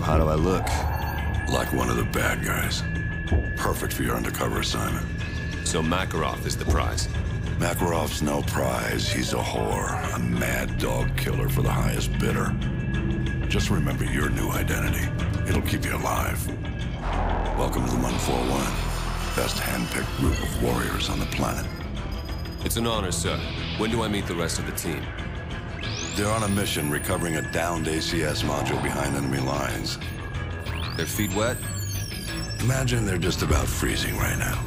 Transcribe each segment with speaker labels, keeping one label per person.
Speaker 1: how do I look?
Speaker 2: Like one of the bad guys. Perfect for your undercover assignment.
Speaker 3: So Makarov is the prize?
Speaker 2: Makarov's no prize. He's a whore. A mad dog killer for the highest bidder. Just remember your new identity. It'll keep you alive. Welcome to the 141. Best hand-picked group of warriors on the planet.
Speaker 3: It's an honor, sir. When do I meet the rest of the team?
Speaker 2: They're on a mission recovering a downed ACS module behind enemy lines.
Speaker 3: Their feet wet?
Speaker 2: Imagine they're just about freezing right now.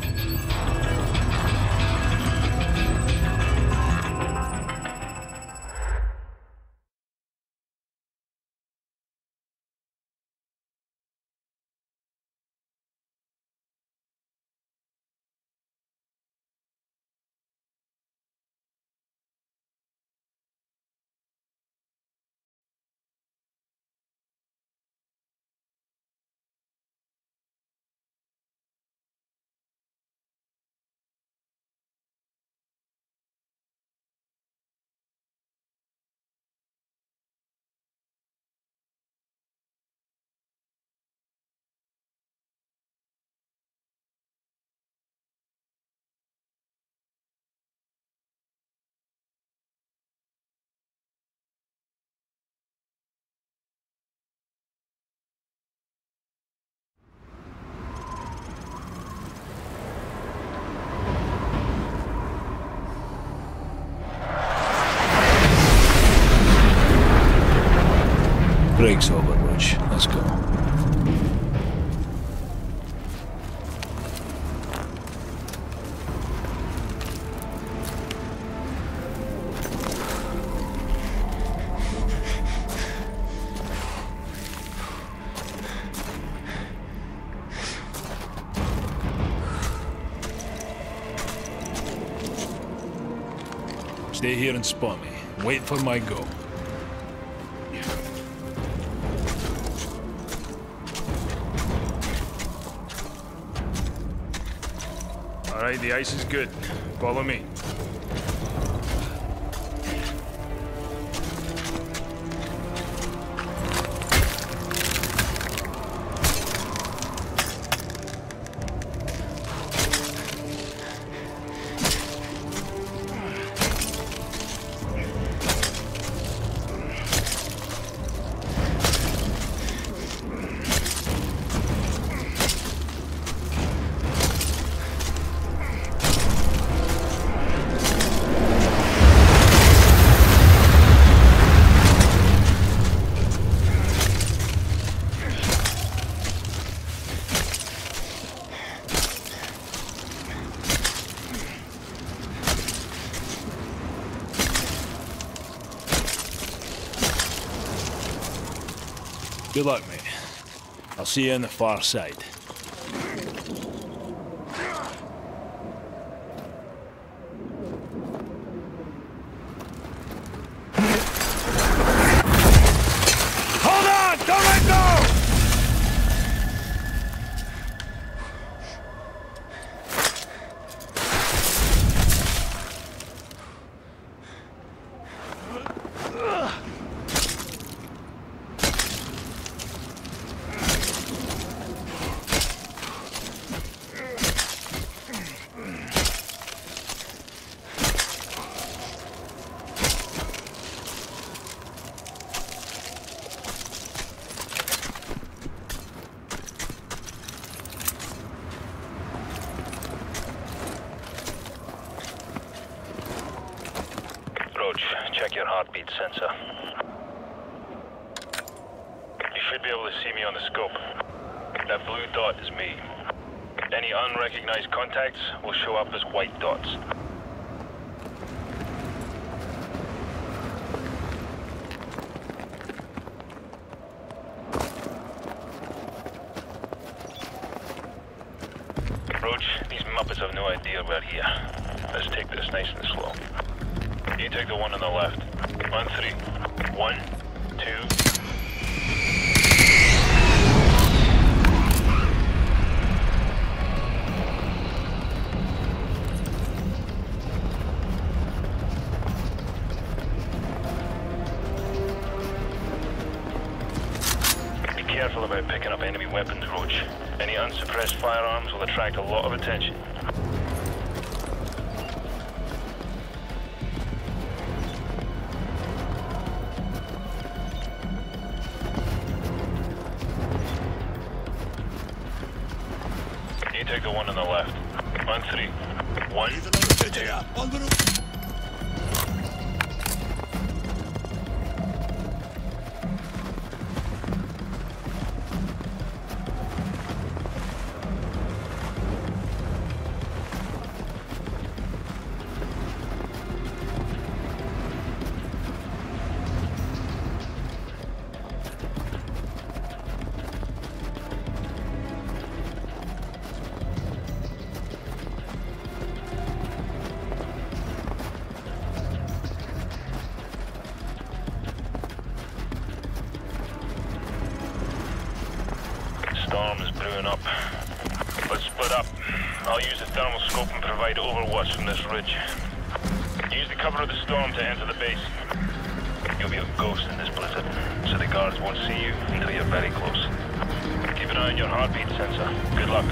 Speaker 4: Break's over, Roach. Let's go. Stay here and spot me. Wait for my go. All right, the ice is good. Follow me. Good luck, mate. I'll see you on the far side. Hold on! Don't let go!
Speaker 5: Check your heartbeat sensor. You should be able to see me on the scope. That blue dot is me. Any unrecognized contacts will show up as white dots. Roach, these Muppets have no idea we're here. Let's take this nice and slow. You take the one on the left. On three. 1, 2... Be careful about picking up enemy weapons, Roach. Any unsuppressed firearms will attract a lot of attention. You take the one on the left. On 3. 1, 2. Storm is brewing up. Let's split up. I'll use the thermal scope and provide overwatch from this ridge. Use the cover of the storm to enter the base. You'll be a ghost in this blizzard, so the guards won't see you until you're very close. Keep an eye on your heartbeat sensor. Good luck.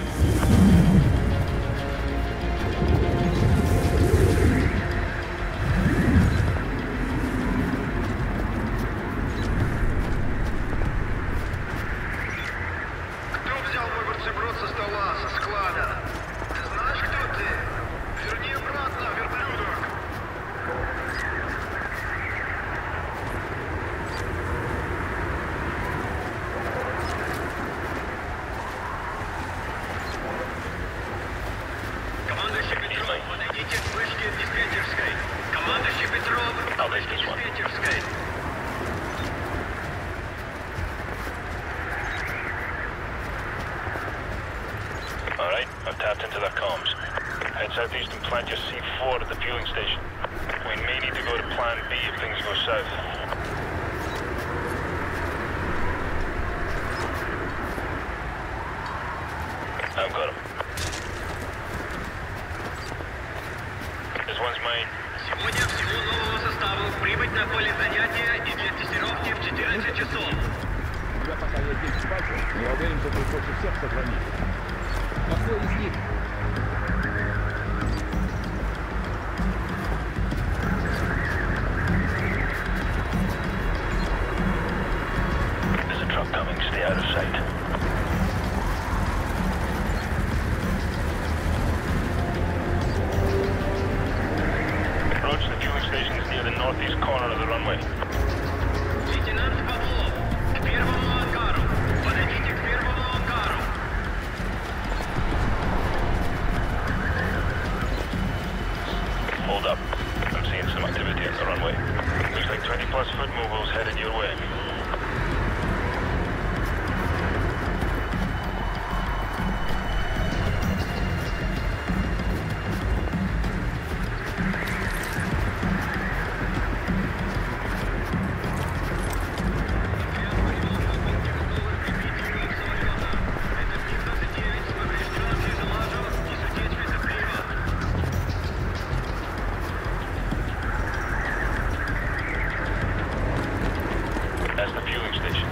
Speaker 5: I'll take this one. Alright, I've tapped into their comms. Head southeast and plant your C4 at the fueling station. We may need to go to plan B if things go south. I've got him. This one's mine.
Speaker 1: Сегодня всему новому составу прибыть на поле занятия и для тестировки в 14 часов.
Speaker 6: Тебя пока я здесь спать, я уверен, что ты хочешь всех сохранить. Какой из них?
Speaker 5: There's a truck coming. Stay out of sight. The fueling station is near the northeast corner of the runway.
Speaker 1: Лейтенант Павлов, к первому ангару. Подойдите к первому ангару.
Speaker 5: Hold up. I'm seeing some activity on the runway. Looks like 20+ foot mobiles headed your way. That's the fueling station.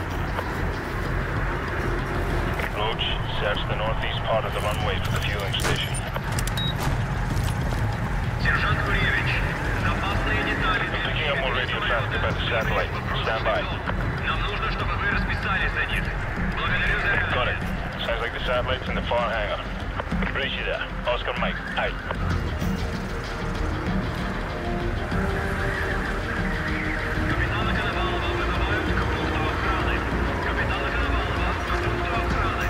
Speaker 5: Roach, search the northeast part of the runway for the fueling station.
Speaker 1: Сержант Куревич, запасные детали.
Speaker 5: I'm picking up more radio traffic about the satellite. Stand by.
Speaker 1: Нам нужно, чтобы вы расписались за них. Благодарю за...
Speaker 5: Got it. Sounds like the satellite's in the far hangar. Bridge you there. Oscar Mike, out.
Speaker 1: Капитана Коновалова вызывают к пункту охраны. Капитана Коновалова к пункту охраны.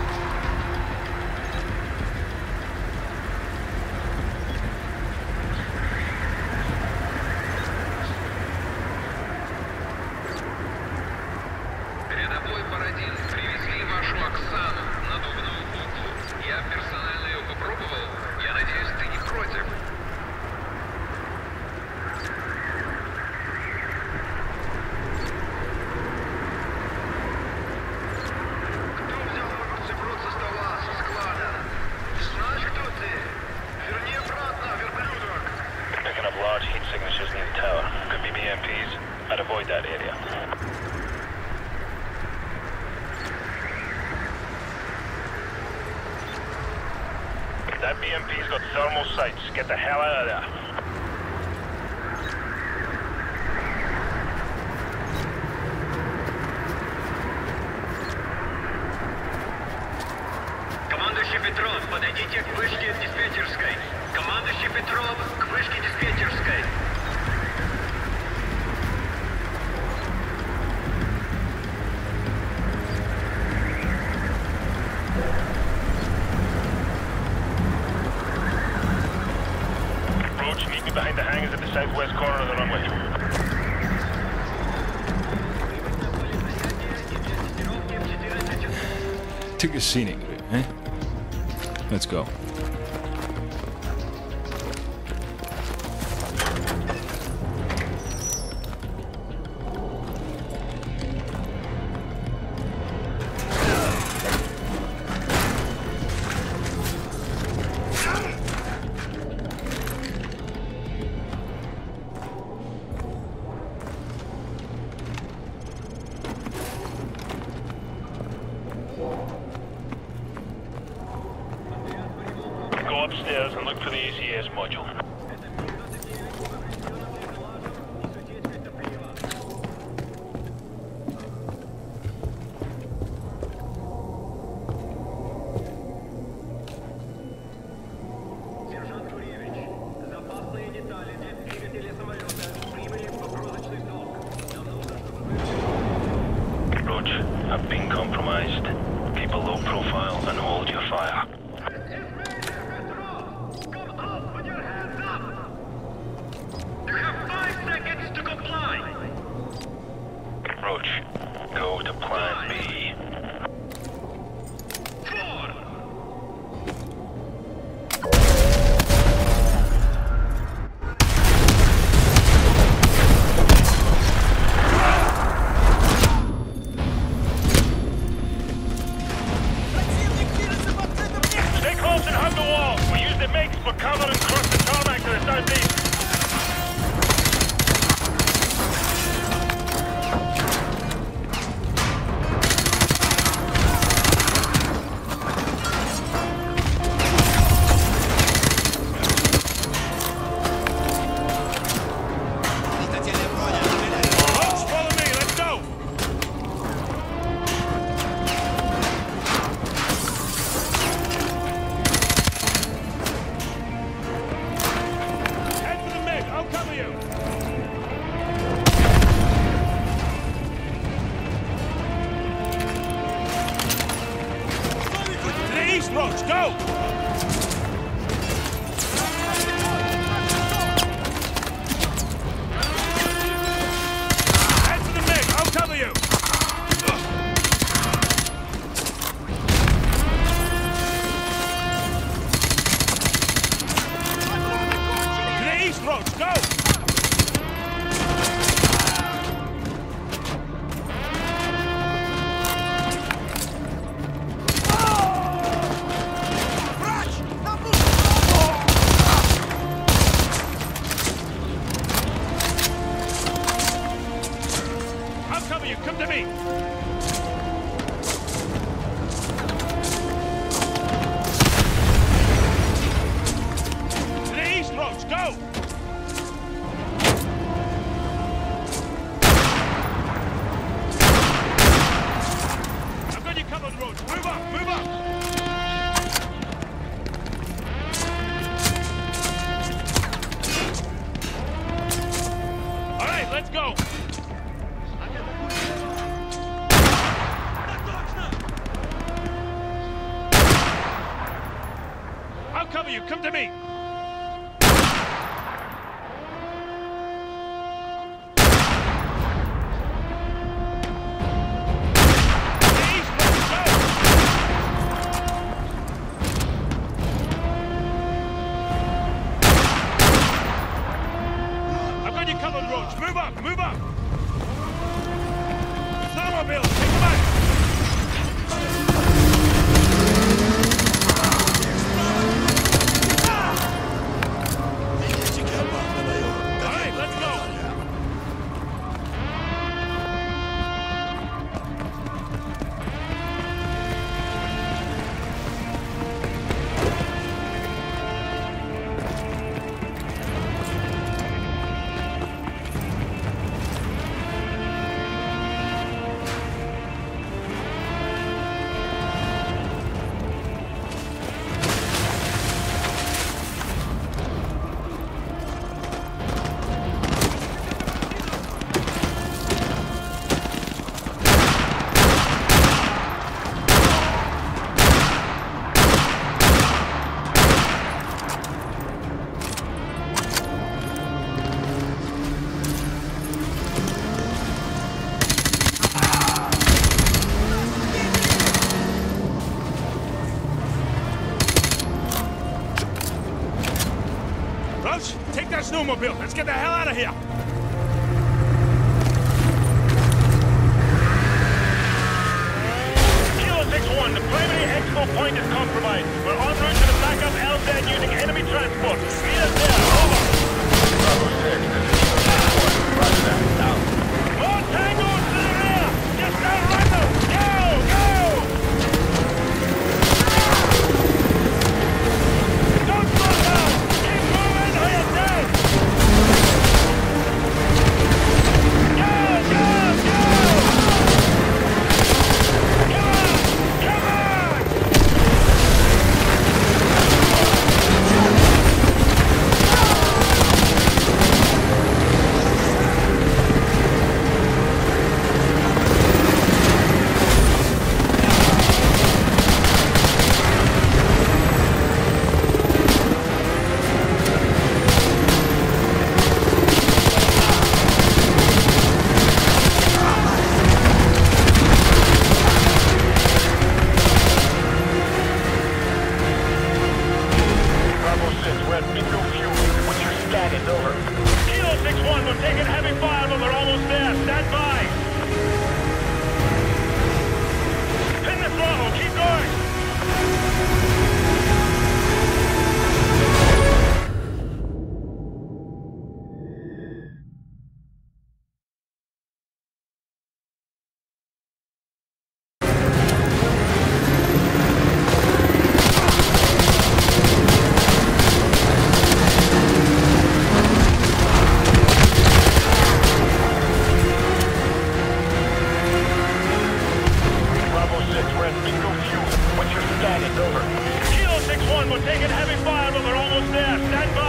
Speaker 1: Рядовой Бородин, привезли вашу Оксану, надувную куклу. Я персонально ее попробовал. Я надеюсь, ты не против.
Speaker 5: That BMP's got thermal sights. Get the hell out of there.
Speaker 1: Командующий Петров, подойдите к вышке диспетчерской. Командующий Петров, к вышке диспетчерской.
Speaker 5: Roach, meet me behind the hangars at the southwest corner of the runway.
Speaker 4: Took a scenic route, eh? Let's go.
Speaker 5: Go upstairs and look for the ACS module.
Speaker 1: Сержант Туревич, запасные детали для двигателя самолета прибыли в погрузочный док. Нам нужно, чтобы...
Speaker 5: Roach, I've been compromised. Keep a low profile and hold your fire.
Speaker 1: Come up with your hands up! You have 5 seconds to comply!
Speaker 5: Roach, go to plan B.
Speaker 1: 4!
Speaker 5: Stay close and hug the wall. We use the MiGs for cover and cross the tarmac to the southeast. Roach, follow me. Let's go. Head for the MiG. I'll cover you. To the east, Roach. Go. Head for the MiG. I'll cover you. To the east, Roach. Go. I'll cover you. Come to me. To the east, Roach. Go. I've got you covered, Roach. Move up. Move up. All right, let's go. I'll cover you. Come to me. East, let's go. I've got you covered, Roach. Move up. Move up. Snowmobile, take them out. All right, let's go.
Speaker 4: Welch, take that snowmobile. Let's get the hell out of here.
Speaker 5: Kilo 6-1, the primary expo point is compromised. We're en route to the backup LZ using enemy transport. Meet us there, over. Bravo 6, this is Kilo 6-1. Roger that, out. More tangos to the rear! Just outrun them! Go! Go! Don't slow down! Keep moving or you're dead! Go! Go! Go! Come on! Come on! Bravo 6, we're at bingo fuel. What's your status, over? Kilo 6-1, we're taking heavy fire, but we're almost there. Stand by. Pin the throttle, keep going. Bravo 6, we're at bingo fuel. What's your status, over? Kilo 6-1, we're taking heavy fire, but we're almost there. Stand by.